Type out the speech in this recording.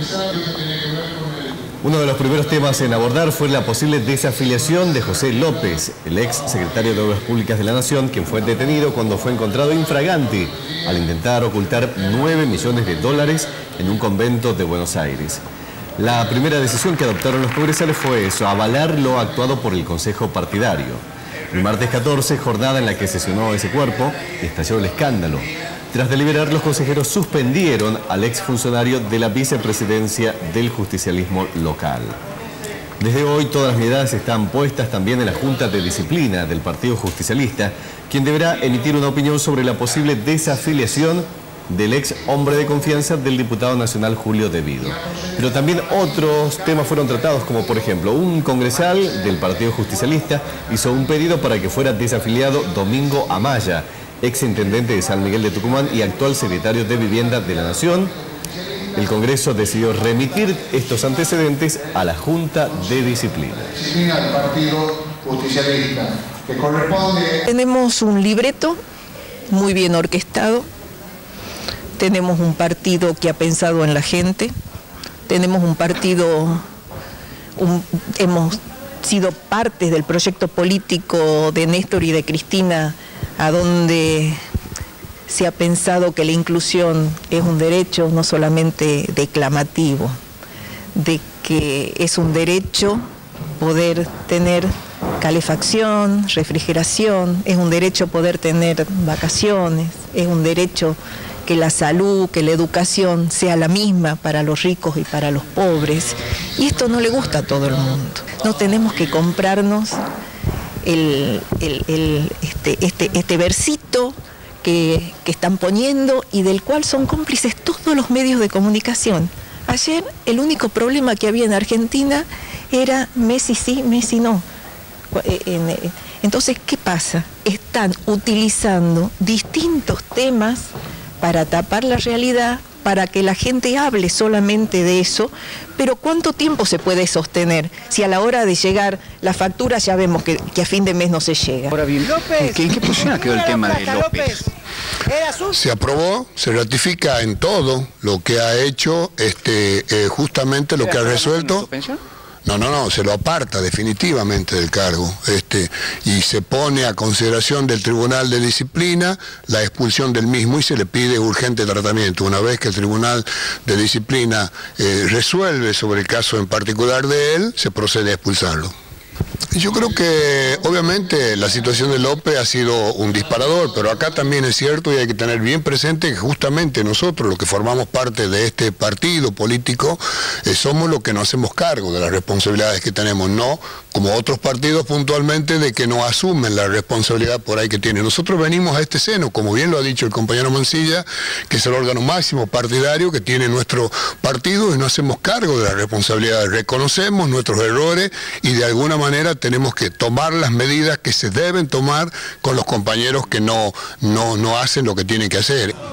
Uno de los primeros temas en abordar fue la posible desafiliación de José López, el ex secretario de Obras Públicas de la Nación, quien fue detenido cuando fue encontrado infragante al intentar ocultar 9 millones de dólares en un convento de Buenos Aires. La primera decisión que adoptaron los congresales fue eso, avalar lo actuado por el Consejo Partidario. El martes 14, jornada en la que sesionó ese cuerpo, estalló el escándalo. Tras deliberar, los consejeros suspendieron al exfuncionario de la vicepresidencia del justicialismo local. Desde hoy, todas las miradas están puestas también en la Junta de Disciplina del Partido Justicialista, quien deberá emitir una opinión sobre la posible desafiliación del ex hombre de confianza del diputado nacional Julio De Vido. Pero también otros temas fueron tratados, como por ejemplo, un congresal del Partido Justicialista hizo un pedido para que fuera desafiliado Domingo Amaya, ex intendente de San Miguel de Tucumán y actual secretario de Vivienda de la Nación. El Congreso decidió remitir estos antecedentes a la Junta de Disciplina. Al Partido Justicialista, que corresponde... Tenemos un libreto muy bien orquestado, tenemos un partido que ha pensado en la gente, tenemos un partido, hemos sido parte del proyecto político de Néstor y de Cristina, a donde se ha pensado que la inclusión es un derecho no solamente declamativo, de que es un derecho poder tener calefacción, refrigeración, es un derecho poder tener vacaciones, es un derecho que la salud, que la educación sea la misma para los ricos y para los pobres. Y esto no le gusta a todo el mundo. No tenemos que comprarnos este versito que están poniendo y del cual son cómplices todos los medios de comunicación. Ayer el único problema que había en Argentina era Messi sí, Messi no. Entonces, ¿qué pasa? Están utilizando distintos temas para tapar la realidad, para que la gente hable solamente de eso, pero ¿cuánto tiempo se puede sostener? Si a la hora de llegar la factura ya vemos que a fin de mes no se llega. Ahora bien, ¿en qué posición quedó el tema de López? Se aprobó, se ratifica en todo lo que ha hecho, justamente lo que ha resuelto. No, se lo aparta definitivamente del cargo, y se pone a consideración del Tribunal de Disciplina la expulsión del mismo y se le pide urgente tratamiento. Una vez que el Tribunal de Disciplina resuelve sobre el caso en particular de él, se procede a expulsarlo. Yo creo que obviamente la situación de López ha sido un disparador, pero acá también es cierto y hay que tener bien presente que justamente nosotros, los que formamos parte de este partido político, somos los que nos hacemos cargo de las responsabilidades que tenemos, no como otros partidos puntualmente de que no asumen la responsabilidad por ahí que tienen. Nosotros venimos a este seno, como bien lo ha dicho el compañero Mancilla, que es el órgano máximo partidario que tiene nuestro partido y no hacemos cargo de las responsabilidades, reconocemos nuestros errores y de alguna manera tenemos que tomar las medidas que se deben tomar con los compañeros que no hacen lo que tienen que hacer.